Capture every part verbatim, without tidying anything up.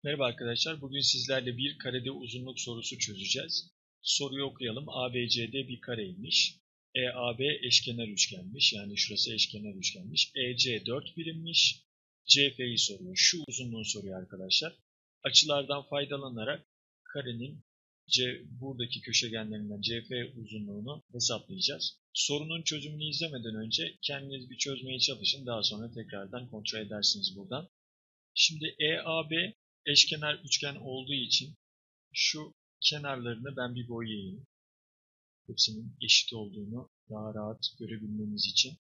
Merhaba arkadaşlar. Bugün sizlerle bir karede uzunluk sorusu çözeceğiz. Soruyu okuyalım. A B C D bir kareymiş. E A B eşkenar üçgenmiş. Yani şurası eşkenar üçgenmiş. E C dört birimmiş. C F'yi soruyor. Şu uzunluğu soruyor arkadaşlar. Açılardan faydalanarak karenin C, buradaki köşegenlerinden C F uzunluğunu hesaplayacağız. Sorunun çözümünü izlemeden önce kendiniz bir çözmeye çalışın. Daha sonra tekrardan kontrol edersiniz buradan. Şimdi E A B eşkenar üçgen olduğu için şu kenarlarını ben bir boyayayım. Hepsinin eşit olduğunu daha rahat görebilmemiz için.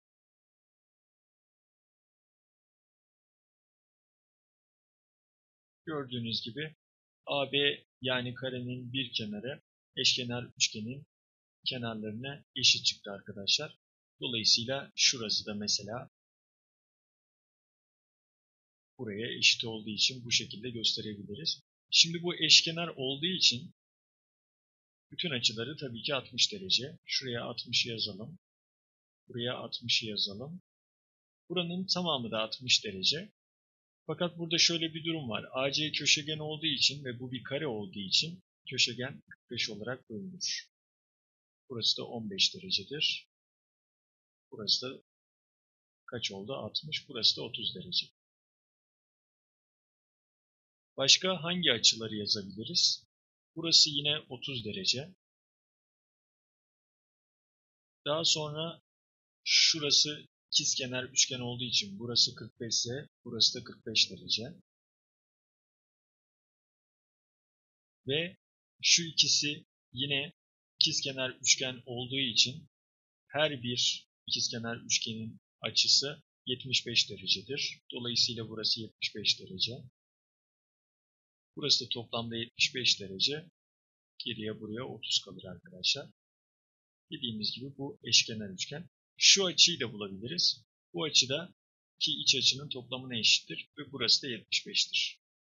Gördüğünüz gibi A B yani karenin bir kenarı eşkenar üçgenin kenarlarına eşit çıktı arkadaşlar. Dolayısıyla şurası da mesela buraya eşit olduğu için bu şekilde gösterebiliriz. Şimdi bu eşkenar olduğu için bütün açıları tabii ki altmış derece. Şuraya altmışı yazalım. Buraya altmışı yazalım. Buranın tamamı da altmış derece. Fakat burada şöyle bir durum var. A C köşegen olduğu için ve bu bir kare olduğu için köşegen kırk beş olarak bölünür. Burası da on beş derecedir. Burası da kaç oldu? altmış. Burası da otuz derece. Başka hangi açıları yazabiliriz? Burası yine otuz derece. Daha sonra şurası ikizkenar üçgen olduğu için burası kırk beş ise burası da kırk beş derece. Ve şu ikisi yine ikizkenar üçgen olduğu için her bir ikizkenar üçgenin açısı yetmiş beş derecedir. Dolayısıyla burası yetmiş beş derece. Burası da toplamda yetmiş beş derece. Geriye buraya otuz kalır arkadaşlar. Dediğimiz gibi bu eşkenar üçgen. Şu açıyı da bulabiliriz. Bu açı da iki iç açının toplamına eşittir ve burası da yetmiş beştir.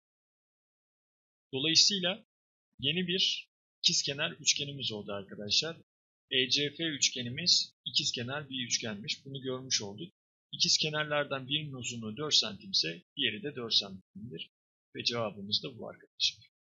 Dolayısıyla yeni bir ikizkenar üçgenimiz oldu arkadaşlar. E C F üçgenimiz ikizkenar bir üçgenmiş. Bunu görmüş olduk. İkizkenarlardan birinin uzunluğu dört santim ise diğeri de dört santimdir. Ve cevabımız da bu arkadaşlar.